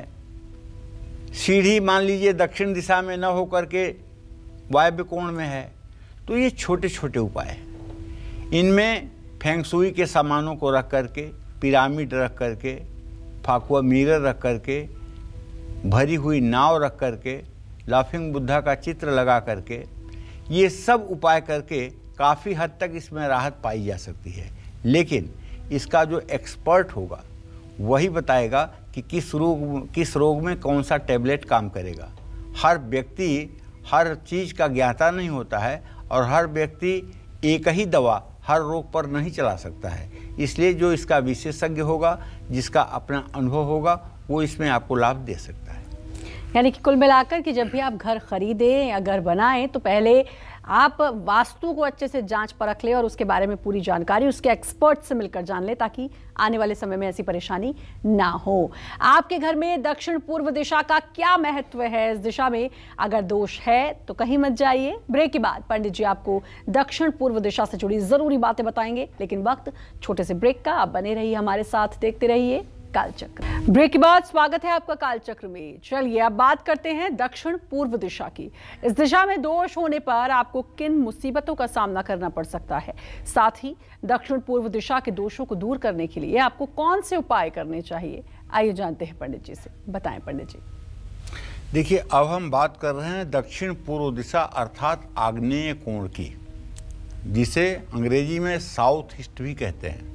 सीढ़ी मान लीजिए दक्षिण दिशा में न होकर के वायव्य कोण में है, तो ये छोटे छोटे उपाय हैं। इनमें फेंगशुई के सामानों को रख करके, पिरामिड रख करके, फाकुआ मिरर रख करके, भरी हुई नाव रख करके, लाफिंग बुद्धा का चित्र लगा करके, ये सब उपाय करके काफ़ी हद तक इसमें राहत पाई जा सकती है। लेकिन इसका जो एक्सपर्ट होगा वही बताएगा कि किस रोग किस रोग में कौन सा टैबलेट काम करेगा। हर व्यक्ति हर चीज़ का ज्ञाता नहीं होता है, और हर व्यक्ति एक ही दवा हर रोग पर नहीं चला सकता है। इसलिए जो इसका विशेषज्ञ होगा, जिसका अपना अनुभव होगा, वो इसमें आपको लाभ दे सकता है। यानी कि कुल मिलाकर कि जब भी आप घर खरीदें या घर बनाएं तो पहले आप वास्तु को अच्छे से जांच परख लें और उसके बारे में पूरी जानकारी उसके एक्सपर्ट से मिलकर जान लें, ताकि आने वाले समय में ऐसी परेशानी ना हो। आपके घर में दक्षिण पूर्व दिशा का क्या महत्व है? इस दिशा में अगर दोष है तो कहीं मत जाइए। ब्रेक के बाद पंडित जी आपको दक्षिण पूर्व दिशा से जुड़ी जरूरी बातें बताएंगे, लेकिन वक्त छोटे से ब्रेक का। आप बने रहिए हमारे साथ, देखते रहिए कालचक्र। ब्रेक के बाद स्वागत है आपका कालचक्र में। चलिए अब बात करते हैं दक्षिण पूर्व दिशा की। इस दिशा में दोष होने पर आपको किन मुसीबतों का सामना करना पड़ सकता है, साथ ही दक्षिण पूर्व दिशा के दोषों को दूर करने के लिए आपको कौन से उपाय करने चाहिए, आइए जानते हैं पंडित जी से। बताएं पंडित जी। देखिए, अब हम बात कर रहे हैं दक्षिण पूर्व दिशा अर्थात आग्नेय कोण की, जिसे अंग्रेजी में साउथ ईस्ट भी कहते हैं।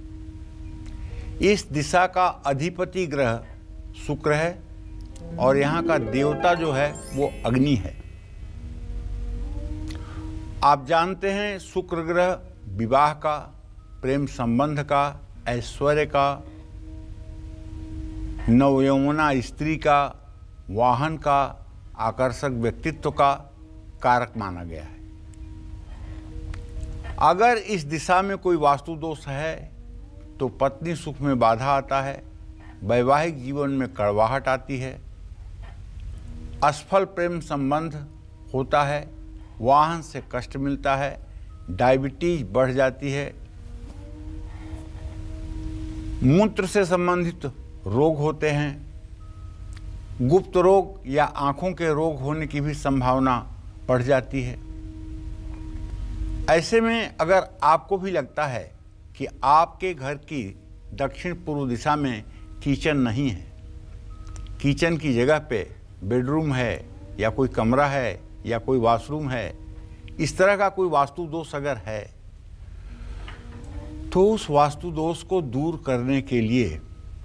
इस दिशा का अधिपति ग्रह शुक्र है और यहाँ का देवता जो है वो अग्नि है। आप जानते हैं शुक्र ग्रह विवाह का, प्रेम संबंध का, ऐश्वर्य का, नवयौवना स्त्री का, वाहन का, आकर्षक व्यक्तित्व का कारक माना गया है। अगर इस दिशा में कोई वास्तु दोष है तो पत्नी सुख में बाधा आता है, वैवाहिक जीवन में कड़वाहट आती है, असफल प्रेम संबंध होता है, वाहन से कष्ट मिलता है, डायबिटीज बढ़ जाती है, मूत्र से संबंधित रोग होते हैं, गुप्त रोग या आंखों के रोग होने की भी संभावना बढ़ जाती है। ऐसे में अगर आपको भी लगता है कि आपके घर की दक्षिण पूर्व दिशा में किचन नहीं है, किचन की जगह पे बेडरूम है या कोई कमरा है या कोई वॉशरूम है, इस तरह का कोई वास्तु दोष अगर है, तो उस वास्तु दोष को दूर करने के लिए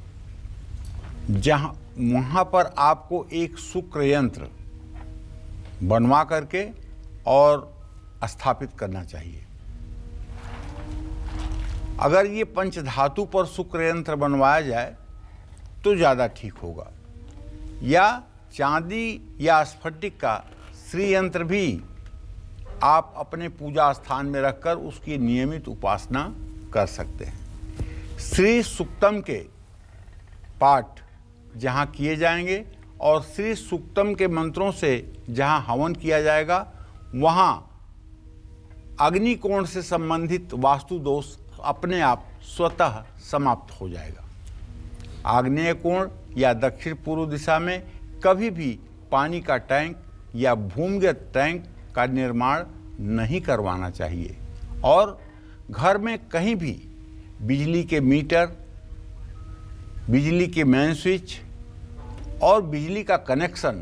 जहाँ वहाँ पर आपको एक शुक्र यंत्र बनवा करके और स्थापित करना चाहिए। अगर ये पंचधातु पर शुक्र यंत्र बनवाया जाए तो ज़्यादा ठीक होगा, या चांदी या स्फटिक का श्री यंत्र भी आप अपने पूजा स्थान में रखकर उसकी नियमित उपासना कर सकते हैं। श्री सूक्तम के पाठ जहाँ किए जाएंगे और श्री सूक्तम के मंत्रों से जहाँ हवन किया जाएगा, वहाँ अग्नि कोण से संबंधित वास्तु दोष अपने आप स्वतः समाप्त हो जाएगा। आग्नेय कोण या दक्षिण पूर्व दिशा में कभी भी पानी का टैंक या भूमिगत टैंक का निर्माण नहीं करवाना चाहिए और घर में कहीं भी बिजली के मीटर, बिजली के मेन स्विच और बिजली का कनेक्शन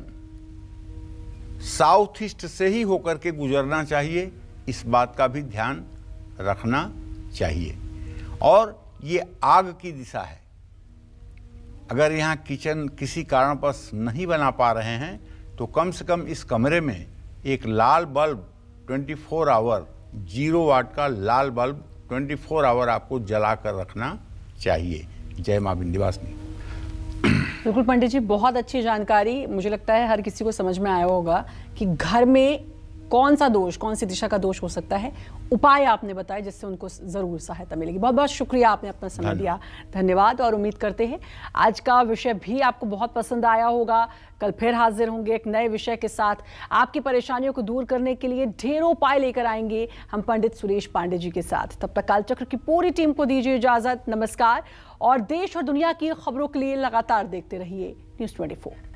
साउथ ईस्ट से ही होकर के गुजरना चाहिए, इस बात का भी ध्यान रखना चाहिए। और ये आग की दिशा है, अगर यहाँ किचन किसी कारणवश नहीं बना पा रहे हैं तो कम से कम इस कमरे में एक लाल बल्ब चौबीस आवर, जीरो वाट का लाल बल्ब चौबीस आवर आपको जला कर रखना चाहिए। जय मां विंध्यवासिनी। बिल्कुल पंडित जी, बहुत अच्छी जानकारी। मुझे लगता है हर किसी को समझ में आया होगा कि घर में कौन सा दोष, कौन सी दिशा का दोष हो सकता है। उपाय आपने बताए जिससे उनको जरूर सहायता मिलेगी। बहुत बहुत शुक्रिया, आपने अपना समय दिया, धन्यवाद। और उम्मीद करते हैं आज का विषय भी आपको बहुत पसंद आया होगा। कल फिर हाजिर होंगे एक नए विषय के साथ। आपकी परेशानियों को दूर करने के लिए ढेरों उपाय लेकर आएंगे हम पंडित सुरेश पांडे जी के साथ। तब तक कालचक्र की पूरी टीम को दीजिए इजाजत। नमस्कार और देश और दुनिया की खबरों के लिए लगातार देखते रहिए न्यूज़ चौबीस।